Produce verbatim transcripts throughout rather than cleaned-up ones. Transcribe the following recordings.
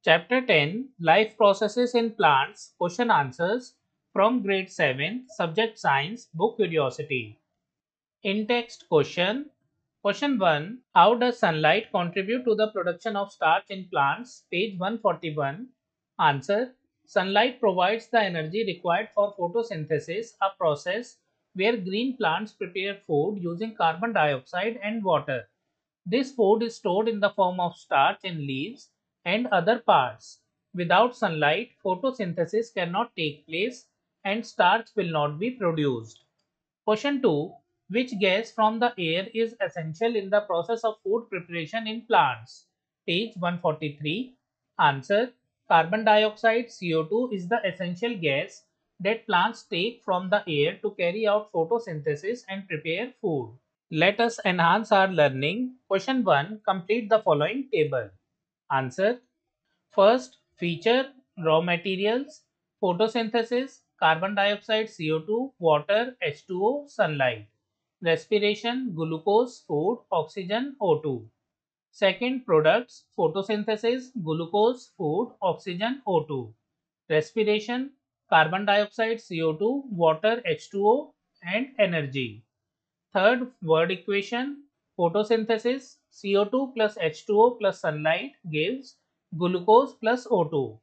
Chapter ten Life Processes in Plants Question Answers from Grade seven Subject Science Book Curiosity. In-text question. Question one. How does sunlight contribute to the production of starch in plants? Page one forty-one. Answer. Sunlight provides the energy required for photosynthesis, a process where green plants prepare food using carbon dioxide and water. This food is stored in the form of starch in leaves and other parts. Without sunlight, photosynthesis cannot take place and starch will not be produced. Question two. Which gas from the air is essential in the process of food preparation in plants? Page one forty-three. Answer. Carbon dioxide C O two is the essential gas that plants take from the air to carry out photosynthesis and prepare food. Let us enhance our learning. Question one. Complete the following table. Answer. First, feature raw materials, photosynthesis, carbon dioxide C O two, water H two O, sunlight. Respiration, glucose, food, oxygen O two. Second, products, photosynthesis, glucose, food, oxygen O two. Respiration, carbon dioxide C O two, water H two O, and energy. Third word equation, photosynthesis, C O two plus H two O plus sunlight gives glucose plus O two.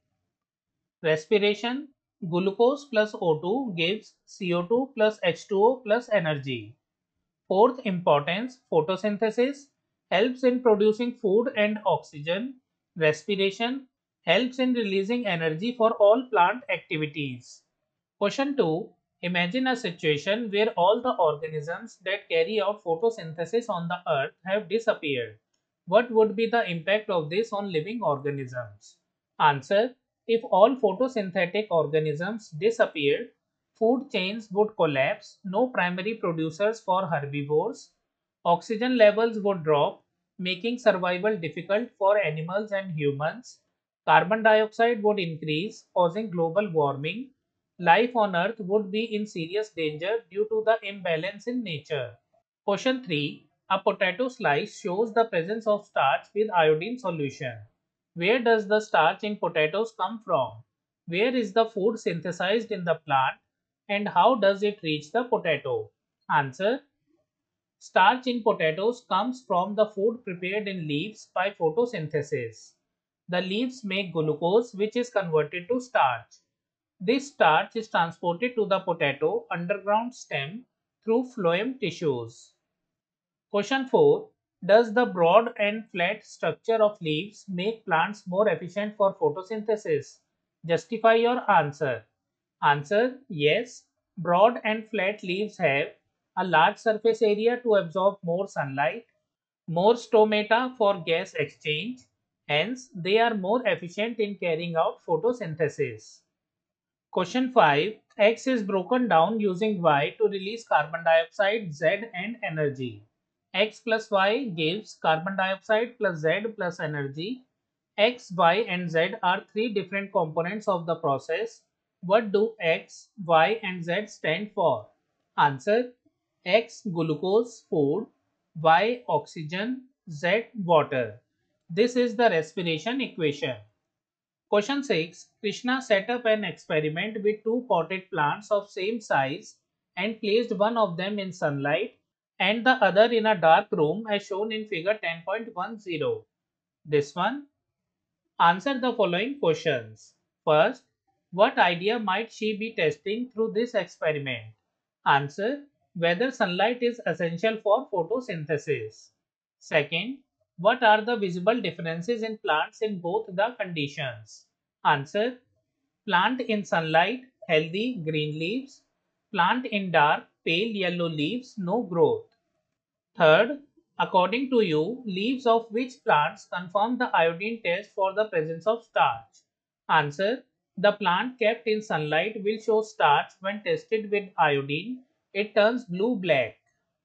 Respiration, glucose plus O two gives C O two plus H two O plus energy. Fourth importance, photosynthesis helps in producing food and oxygen. Respiration helps in releasing energy for all plant activities. Question two. Imagine a situation where all the organisms that carry out photosynthesis on the earth have disappeared. What would be the impact of this on living organisms? Answer. If all photosynthetic organisms disappeared, food chains would collapse, no primary producers for herbivores, oxygen levels would drop, making survival difficult for animals and humans, carbon dioxide would increase, causing global warming, life on Earth would be in serious danger due to the imbalance in nature. Question three. A potato slice shows the presence of starch with iodine solution. Where does the starch in potatoes come from? Where is the food synthesized in the plant? And how does it reach the potato? Answer. Starch in potatoes comes from the food prepared in leaves by photosynthesis. The leaves make glucose, which is converted to starch. This starch is transported to the potato underground stem through phloem tissues. Question four. Does the broad and flat structure of leaves make plants more efficient for photosynthesis? Justify your answer. Answer. Yes. Broad and flat leaves have a large surface area to absorb more sunlight, more stomata for gas exchange, hence they are more efficient in carrying out photosynthesis. Question five. X is broken down using Y to release carbon dioxide, Z and energy. X plus Y gives carbon dioxide plus Z plus energy. X, Y and Z are three different components of the process. What do X, Y and Z stand for? Answer. X glucose food, Y oxygen, Z water. This is the respiration equation. Question six. Krishna set up an experiment with two potted plants of same size and placed one of them in sunlight and the other in a dark room as shown in figure ten point one zero. This one. Answer the following questions. First, what idea might she be testing through this experiment? Answer. Whether sunlight is essential for photosynthesis. Second, what are the visible differences in plants in both the conditions? Answer. Plant in sunlight, healthy green leaves. Plant in dark, pale yellow leaves, no growth. Third, according to you, leaves of which plants confirm the iodine test for the presence of starch? Answer. The plant kept in sunlight will show starch when tested with iodine. It turns blue-black.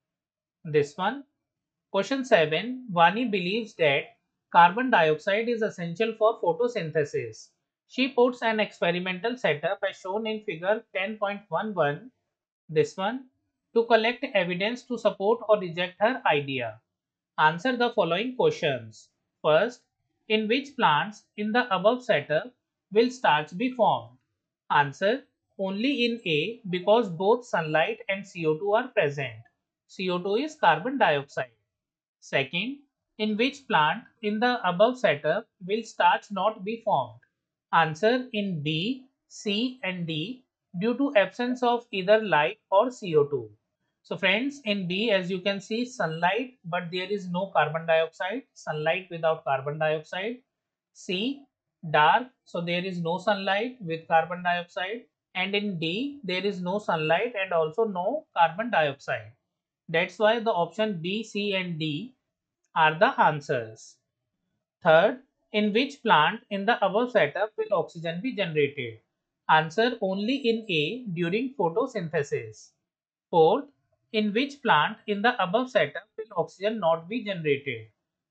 This one. Question seven. Vani believes that carbon dioxide is essential for photosynthesis. She puts an experimental setup as shown in figure ten point one one. This one. To collect evidence to support or reject her idea. Answer the following questions. First, in which plants in the above setup will starch be formed? Answer: only in A, because both sunlight and C O two are present. C O two is carbon dioxide. Second, in which plant in the above setup will starch not be formed? Answer: in B, C and D, due to absence of either light or C O two. So friends, in B, as you can see, sunlight, but there is no carbon dioxide, sunlight without carbon dioxide. C, dark, so there is no sunlight with carbon dioxide. And in D, there is no sunlight and also no carbon dioxide. That's why the option B, C and D are the answers. Third, in which plant in the above setup will oxygen be generated? Answer: only in A, during photosynthesis. Fourth, in which plant in the above setup will oxygen not be generated?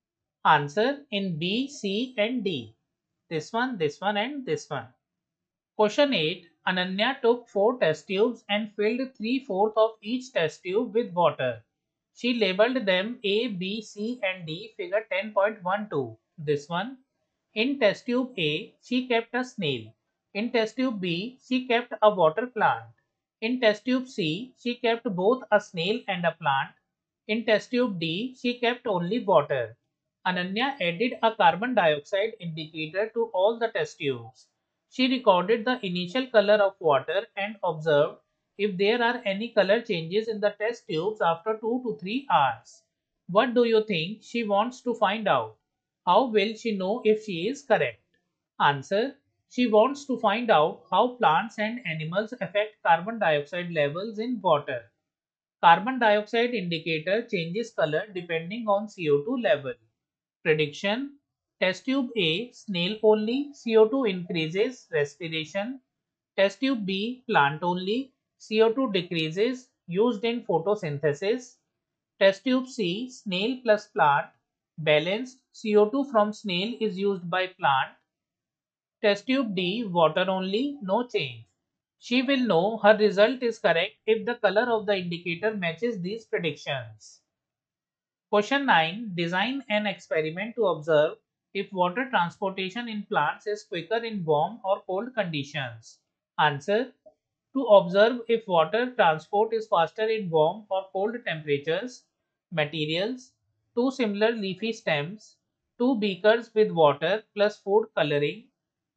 Answer: in B, C and D. This one, this one and this one. Question eight. Ananya took four test tubes and filled three fourths of each test tube with water. She labeled them A, B, C and D, figure ten point one two. This one. In test tube A, she kept a snail. In test tube B, she kept a water plant. In test tube C, she kept both a snail and a plant. In test tube D, she kept only water. Ananya added a carbon dioxide indicator to all the test tubes. She recorded the initial color of water and observed if there are any color changes in the test tubes after two to three hours. What do you think she wants to find out? How will she know if she is correct? Answer: she wants to find out how plants and animals affect carbon dioxide levels in water. Carbon dioxide indicator changes color depending on C O two level. Prediction: test tube A, snail only, C O two increases, respiration. Test tube B, plant only, C O two decreases, used in photosynthesis. Test tube C, snail plus plant, balanced, C O two from snail is used by plant. Test tube D, water only, no change. She will know her result is correct if the color of the indicator matches these predictions. Question nine. Design an experiment to observe if water transportation in plants is quicker in warm or cold conditions. Answer: to observe if water transport is faster in warm or cold temperatures. Materials: two similar leafy stems, two beakers with water plus food coloring,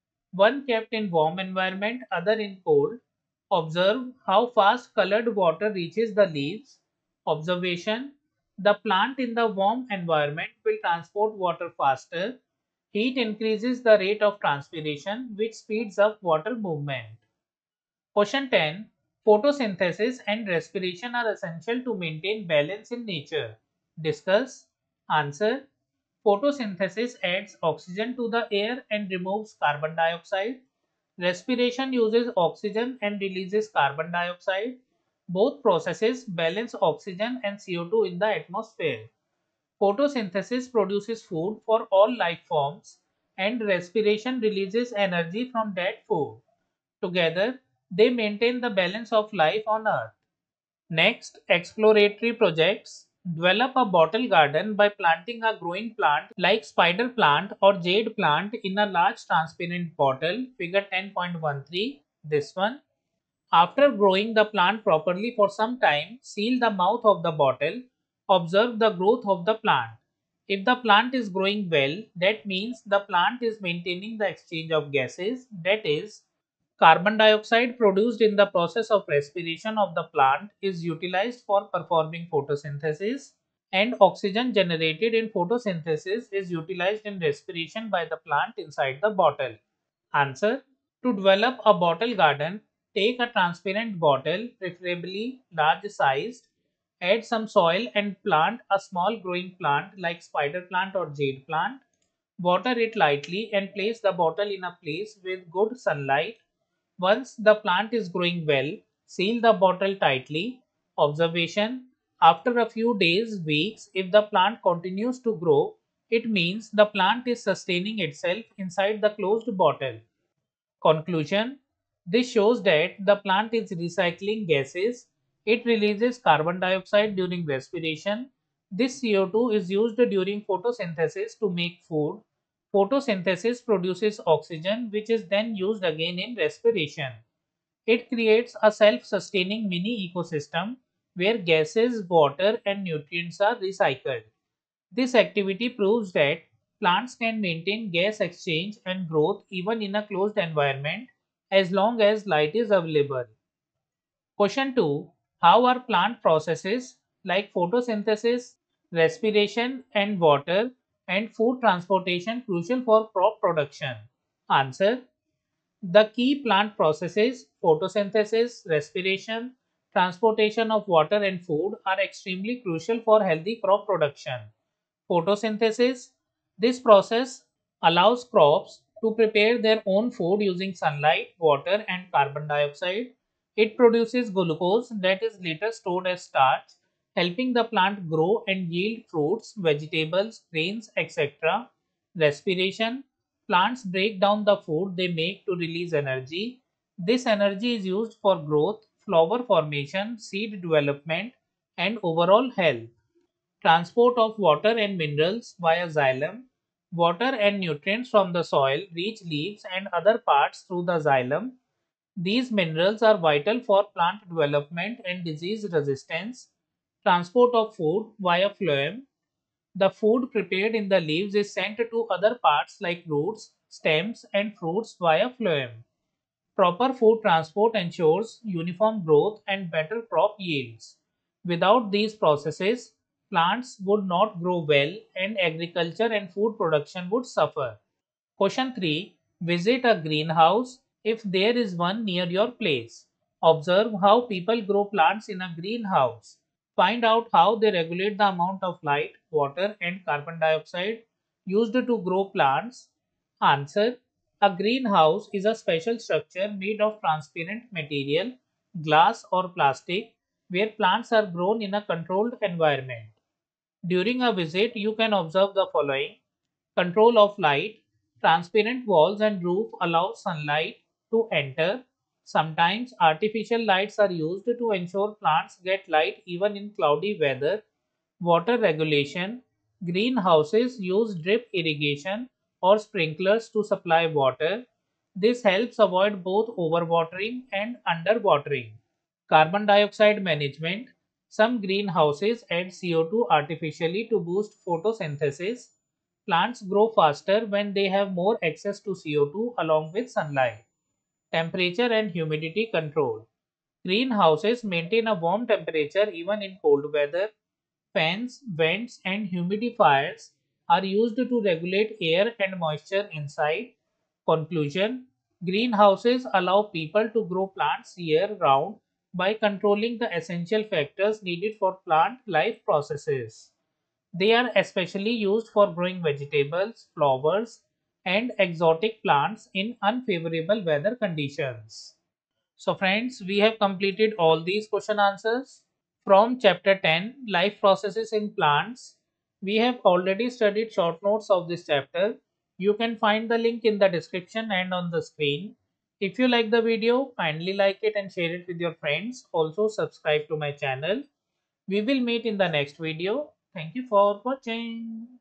one kept in warm environment, other in cold. Observe how fast colored water reaches the leaves. Observation: the plant in the warm environment will transport water faster. Heat increases the rate of transpiration, which speeds up water movement. Question ten. Photosynthesis and respiration are essential to maintain balance in nature. Discuss. Answer: photosynthesis adds oxygen to the air and removes carbon dioxide. Respiration uses oxygen and releases carbon dioxide. Both processes balance oxygen and C O two in the atmosphere. Photosynthesis produces food for all life forms, and respiration releases energy from that food. Together, they maintain the balance of life on Earth. Next, exploratory projects. Develop a bottle garden by planting a growing plant like spider plant or jade plant in a large transparent bottle, figure ten point one three, this one. After growing the plant properly for some time, seal the mouth of the bottle. Observe the growth of the plant. If the plant is growing well, that means the plant is maintaining the exchange of gases, that is, carbon dioxide produced in the process of respiration of the plant is utilized for performing photosynthesis, and oxygen generated in photosynthesis is utilized in respiration by the plant inside the bottle. Answer: to develop a bottle garden, take a transparent bottle, preferably large sized, add some soil and plant a small growing plant like spider plant or jade plant. Water it lightly and place the bottle in a place with good sunlight. Once the plant is growing well, seal the bottle tightly. Observation: after a few days, weeks, if the plant continues to grow, it means the plant is sustaining itself inside the closed bottle. Conclusion: this shows that the plant is recycling gases. It releases carbon dioxide during respiration. This C O two is used during photosynthesis to make food. Photosynthesis produces oxygen which is then used again in respiration. It creates a self-sustaining mini ecosystem where gases, water and nutrients are recycled. This activity proves that plants can maintain gas exchange and growth even in a closed environment as long as light is available. Question two. How are plant processes like photosynthesis, respiration and water and food transportation crucial for crop production? Answer. The key plant processes, photosynthesis, respiration, transportation of water and food are extremely crucial for healthy crop production. Photosynthesis. This process allows crops to prepare their own food using sunlight, water and carbon dioxide. It produces glucose that is later stored as starch, helping the plant grow and yield fruits, vegetables, grains, et cetera. Respiration. Plants break down the food they make to release energy. This energy is used for growth, flower formation, seed development, and overall health. Transport of water and minerals via xylem. Water and nutrients from the soil reach leaves and other parts through the xylem. These minerals are vital for plant development and disease resistance. Transport of food via phloem. The food prepared in the leaves is sent to other parts like roots, stems, and fruits via phloem. Proper food transport ensures uniform growth and better crop yields. Without these processes, plants would not grow well and agriculture and food production would suffer. Question three. Visit a greenhouse if there is one near your place. Observe how people grow plants in a greenhouse. Find out how they regulate the amount of light, water, and carbon dioxide used to grow plants. Answer. A greenhouse is a special structure made of transparent material, glass, or plastic, where plants are grown in a controlled environment. During a visit, you can observe the following: control of light. Transparent walls and roof allow sunlight to enter. Sometimes artificial lights are used to ensure plants get light even in cloudy weather. Water regulation. Greenhouses use drip irrigation or sprinklers to supply water. This helps avoid both overwatering and underwatering. Carbon dioxide management. Some greenhouses add C O two artificially to boost photosynthesis. Plants grow faster when they have more access to C O two along with sunlight. Temperature and humidity control. Greenhouses maintain a warm temperature even in cold weather. Fans, vents, and humidifiers are used to regulate air and moisture inside. Conclusion. Greenhouses allow people to grow plants year round by controlling the essential factors needed for plant life processes. They are especially used for growing vegetables, flowers, and exotic plants in unfavorable weather conditions. So friends, we have completed all these question answers. From chapter ten, Life Processes in Plants, we have already studied short notes of this chapter. You can find the link in the description and on the screen. If you like the video, kindly like it and share it with your friends. Also subscribe to my channel. We will meet in the next video. Thank you for watching.